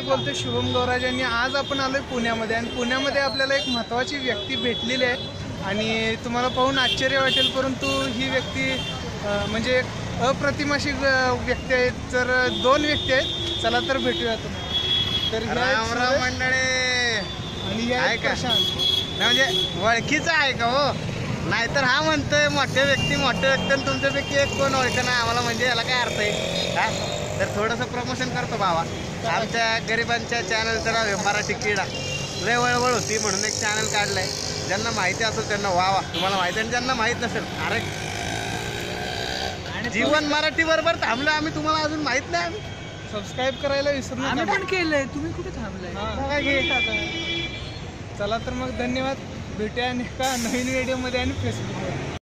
बोलतोय शुभम गौराज यांनी. आज आपण आलोय पुण्यामध्ये आणि पुण्यामध्ये आपल्याला एक महत्त्वाची व्यक्ती भेटलेली आहे आणि तुम्हाला पाहून आश्चर्य वाटेल, परंतु ही व्यक्ती म्हणजे अप्रतिम अशी व्यक्ती आहे. तर दोन व्यक्ती आहेत, चला तर भेटूया तुम्ही. तर राम राम मंडळी. आणि आहे का म्हणजे ओळखीचं आहे का हो? नाहीतर हा म्हणतोय मोठे व्यक्ती आणि तुमच्यापैकी एक कोण ओळखं नाही आम्हाला, म्हणजे याला काय अर्थ आहे हा? तर थोडंसं प्रमोशन करतो भावा. आमच्या गरिबांच्या चॅनलचं नाव आहे मराठी किडा. लय वळवळ होती म्हणून एक चॅनल काढलाय. ज्यांना माहिती असेल त्यांना वा. तुम्हाला माहिती आहे, ज्यांना माहीत नसेल अरे जीवन मराठी बरोबर थांबलो आम्ही, तुम्हाला अजून माहित नाही. आम्ही सबस्क्राईब करायला विसरू नका. आम्ही पण केलंय, तुम्ही कुठे थांबलाय? चला तर मग धन्यवाद. भेटूया एका नवीन व्हिडिओमध्ये आणि फेसबुकवर.